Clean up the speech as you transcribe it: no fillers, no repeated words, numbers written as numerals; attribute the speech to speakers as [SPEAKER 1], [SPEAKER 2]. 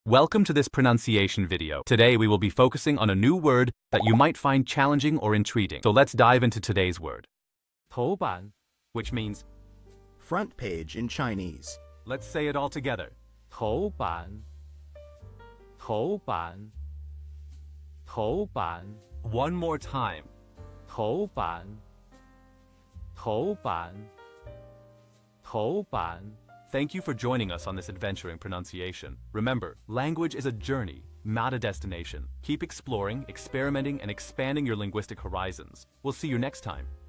[SPEAKER 1] Welcome to this pronunciation video. Today we will be focusing on a new word that you might find challenging or intriguing. So let's dive into today's word.
[SPEAKER 2] 头版
[SPEAKER 1] Which means,
[SPEAKER 3] Front page in Chinese.
[SPEAKER 1] let's say it all together.
[SPEAKER 2] 头版头版头版
[SPEAKER 1] One more time.
[SPEAKER 2] 头版头版头版
[SPEAKER 1] Thank you for joining us on this adventure in pronunciation. Remember, language is a journey, not a destination. Keep exploring, experimenting, and expanding your linguistic horizons. We'll see you next time.